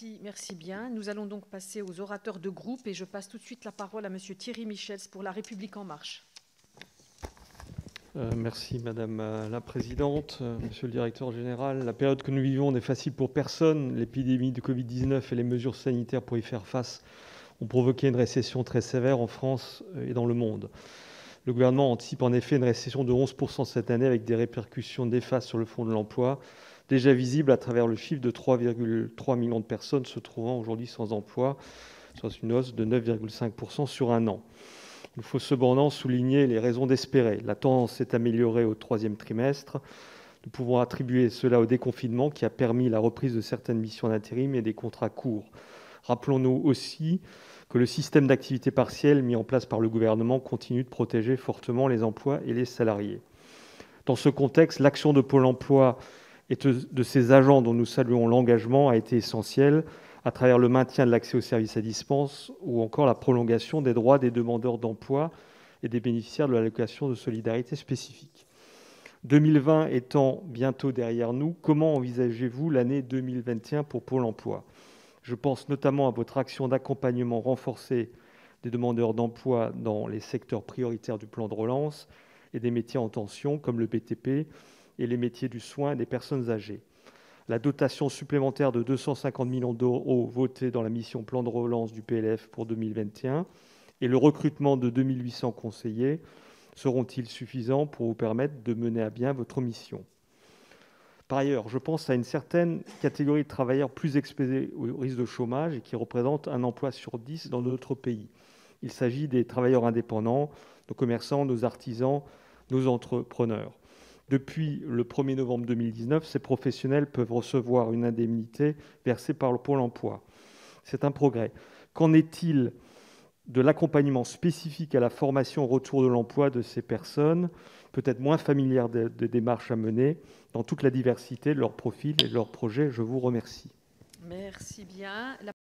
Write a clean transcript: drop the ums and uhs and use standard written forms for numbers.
Merci bien. Nous allons donc passer aux orateurs de groupe et je passe tout de suite la parole à Monsieur Thierry Michels pour La République En Marche. Merci Madame la Présidente, Monsieur le Directeur Général. La période que nous vivons n'est facile pour personne. L'épidémie de Covid-19 et les mesures sanitaires pour y faire face ont provoqué une récession très sévère en France et dans le monde. Le gouvernement anticipe en effet une récession de 11% cette année avec des répercussions néfastes sur le front de l'emploi, déjà visibles à travers le chiffre de 3,3 millions de personnes se trouvant aujourd'hui sans emploi, soit une hausse de 9,5% sur un an. Il faut cependant souligner les raisons d'espérer. La tendance s'est améliorée au troisième trimestre. Nous pouvons attribuer cela au déconfinement qui a permis la reprise de certaines missions d'intérim et des contrats courts. Rappelons-nous aussi que le système d'activité partielle mis en place par le gouvernement continue de protéger fortement les emplois et les salariés. Dans ce contexte, l'action de Pôle emploi et de ses agents dont nous saluons l'engagement a été essentielle à travers le maintien de l'accès aux services à distance ou encore la prolongation des droits des demandeurs d'emploi et des bénéficiaires de l'allocation de solidarité spécifique. 2020 étant bientôt derrière nous, comment envisagez-vous l'année 2021 pour Pôle emploi ? Je pense notamment à votre action d'accompagnement renforcée des demandeurs d'emploi dans les secteurs prioritaires du plan de relance et des métiers en tension comme le BTP et les métiers du soin et des personnes âgées. La dotation supplémentaire de 250 millions d'euros votée dans la mission plan de relance du PLF pour 2021 et le recrutement de 2800 conseillers seront-ils suffisants pour vous permettre de mener à bien votre mission ? Par ailleurs, je pense à une certaine catégorie de travailleurs plus exposés au risque de chômage et qui représentent un emploi sur 10 dans notre pays. Il s'agit des travailleurs indépendants, nos commerçants, nos artisans, nos entrepreneurs. Depuis le 1er novembre 2019, ces professionnels peuvent recevoir une indemnité versée par le Pôle emploi. C'est un progrès. Qu'en est-il de l'accompagnement spécifique à la formation au retour de l'emploi de ces personnes, peut-être moins familières des démarches à mener, dans toute la diversité de leurs profils et de leurs projets ? Je vous remercie. Merci bien.